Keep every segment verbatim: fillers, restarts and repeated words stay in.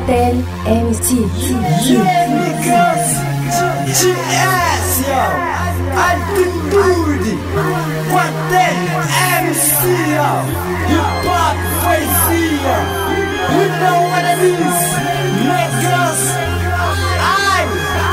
Quartel M C. Yeah, because G S, yo, altitude, Quartel M C, yo, hip hop poesia, you know what it is, niggas, I,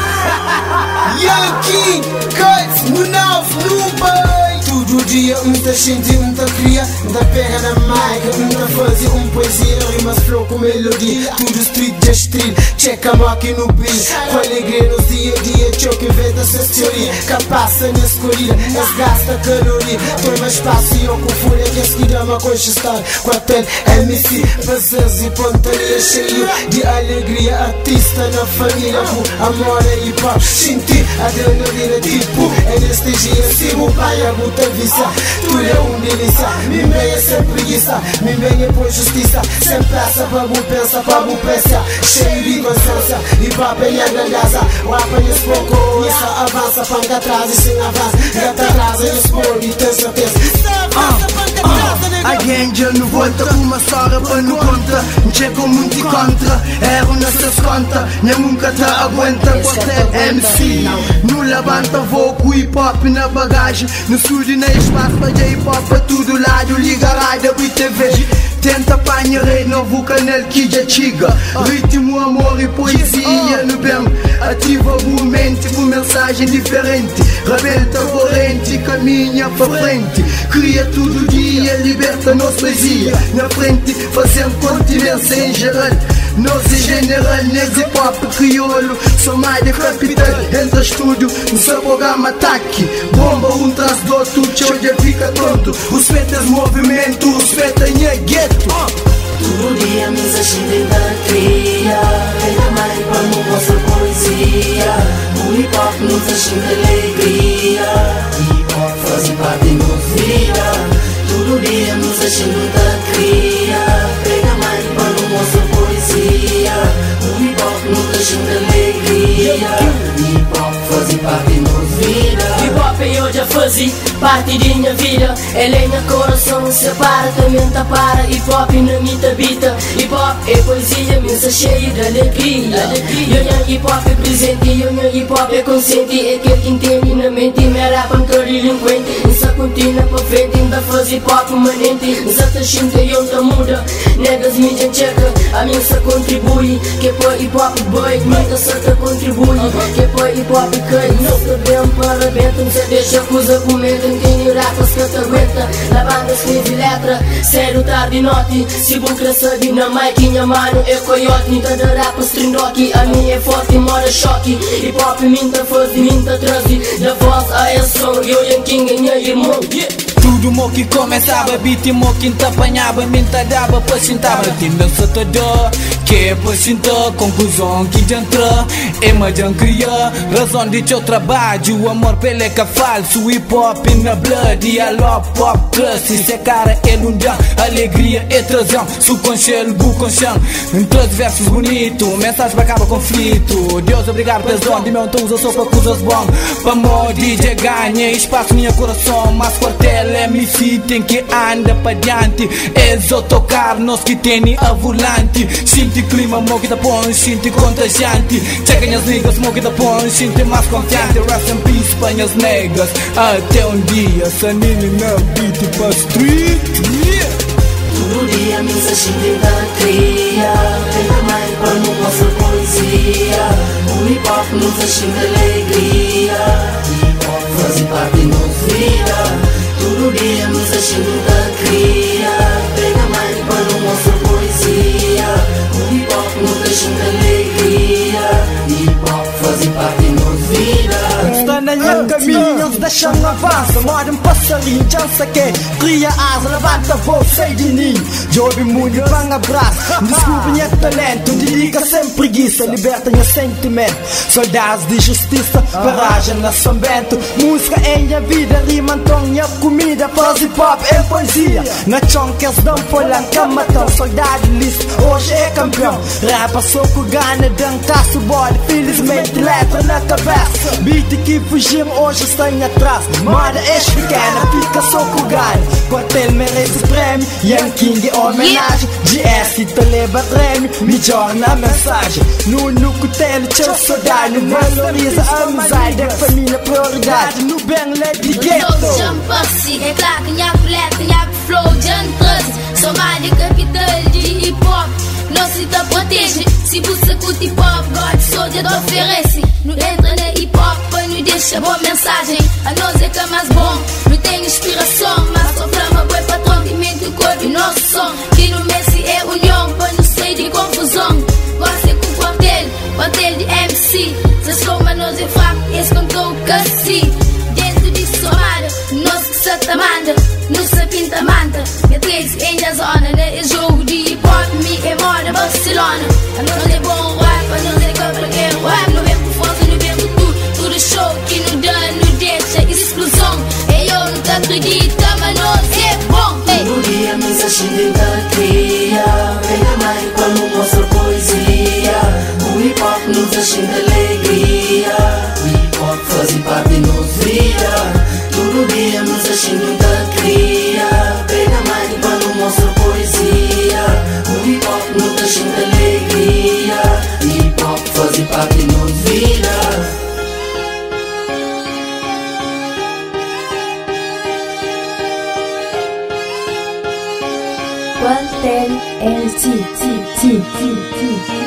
Yankee, cuts, Munaf, Nubai. Todo dia um tá sente, um tá cria, um tá pega na mic, um tá fazia um poesia, rimas flow com melodia, tudo street de street, checa aqui no beat, com alegria nos dia a dia, choque inventa essas teorias, capaz na escolhida, desgasta caloria, toma espaço e eu com fúria, que esquida uma consistência, Quartel M C, passas e pontaria cheio de alegria, artista na família, com amor e hip hop, senti adrenalina tipo, anestesia, se o pai a buta vista, tudo é um delícia, me venha sem preguiça, me venha por justiça, sem pressa, para bu pensa, para bu pensa, cheio de consciência, e para apanhar na casa, o apanhas pouco, essa avança, panca atrás e sem avanço, gata atrás e expor, e tem certeza. A gente já não volta com uma história para não conta, chego muito e contra, erro nessas contas, nem nunca te aguenta, Quartel M C, não levanta voo com hip hop na bagagem, no estúdio nem espaço para hip hop para todo lado, liga a rádio e T V. Tenta apanhar rei novo canal que já chega, ritmo, amor e poesia no bem, ativa o mente com mensagem diferente, rebenta a corrente, caminha para frente, cria todo dia, liberta nossa poesia, na frente fazendo continência em geral, nós em general, nesse hip hop crioulo, sou mais de capital, entra estúdio, no seu programa ataque, bomba um tras do outro, tchau já fica tonto, os fetas movimento, os fetas em gueto. Todo dia mensagem tenta criar, pega mais para não mostrar poesia, o hip hop nos enche de alegria, hip hop faz parte de nossa vida. Todo dia mensagem tenta criar, pega mais para não mostrar poesia, o hip hop nos enche de alegria, hip hop faz parte de nossa vida. Hip hop eu já fazia parte de minha vida, ele é meu coração, separa também tá para. Hip hop na minha habita, hip hop é poesia, mensagem cheia de alegria. Eu não hip hop é presente, eu não hip hop é consciente, é aquele que entende na mente, me rapa um delinquente, essa contínua para frente, ainda faz hip hop permanente, essa tá xinta e eu tá muda, negas me já checa, a minha só contribui, que para hip hop boy, nunca só tá contribui, que para hip hop cai, não tá bem parabéns, não se deixa coisa comenta. Tem rapas que te aguenta, na banda escreve letra, sério tarde e noite, se vou querer saber na máquina, mano é coiote, minta de rapas trindoque, a minha é forte e mora choque, hip hop minta faz de minta transe, da voz a esse som, eu e King minha irmão, yeah. Tudo mo que começava, beat mo que te apanhava, minta dava para sentava, time meu satador, que é para sentar, conclusão que já entra, é mais já cria, razão de teu trabalho, o amor pele que falso, hip hop na blood, e a love pop classe, se cara é lundão, alegria é trazão, subconsciente, buconsciente, em todos versos bonito, mensagem para acabar conflito, Deus obrigado pela zona, de meu então usa só para coisas bom, para mo D J ganha espaço minha coração, mas Quartel M C tem que andar para diante, é só tocar nós que tem a volante, sinto clima, mo que tá põe, sinto contagiante, checa minhas niggas, mo que tá põe, sinto mais confiante, rest in peace para minhas negas, até um dia, sanini na beat para street, yeah. Todo dia mensagem tenta criar, pega mais para não mostrar poesia, o hip hop nos enche de alegria, hip hop faz parte de nossa vida. Todo dia mensagem tenta criar, pega mais para não mostrar poesia, o hip hop nos enche de alegria, hip hop faz parte de nossa vida. Está na minha caminho, eles deixam avança, mora um passarinho, já saquei, cria asa, levanta voo, sei de ninho, jovem muito, bang abraço, descobre minha talento, dedica sem preguiça, liberta meu sentimento, soldados de justiça, paragem na São Bento, música é minha vida, rima então minha comida, faz hip hop é poesia, na chonques dão folha, camatão, soldado listo, hoje é campeão, rapa soco, gana, dança, bola, felizmente letra na cabeça, beat que fugimos hoje está em atrás. atrás. Moda africana, fica só com ganho. Quartel merece prêmio, Young King homenagem. G S te leva prêmio, melhor na mensagem. No no cutelo, teu saudade. Valoriza a amizade, a família prioridade. No bem lady ghetto. É claro que minha coleta, minha flow de antrase. Somália, capital de hip hop. Não se te protege. Se você curte hip hop, God Soldier te oferece. Não entra na hip hop, para não deixa boa mensagem. A nós é que é mais bom. Não tem inspiração, mas só flama, boi patrão que mente o corpo e nosso som. Que no Messi é união, para não sair de confusão. Gosta com o quartel, quartel de M C. Se slow, mas nós é fraco, esse controle cassi. Dentro de Somália, nós que se te manda. Não se pinta manta. Minha três ainda zona, né? É jogo de hip hop, me é moda Barcelona. A nós é bom rap, a nós é cabra que é rap. Não vem por força, não vem por tudo. Tudo show que não dá, não deixa explosão. E eu não te acredito, mas nós é bom. Todo dia mensagem da cria. Venha mais quando mostra poesia. O hip hop nos enche de alegria. O hip hop faz parte de nossa vida. Todo dia mensagem da cria. Venha mais quando mostra poesia. O hip hop nos enche de alegria. O hip hop faz parte de nossa vida. Quartel M C, T, T, T, T.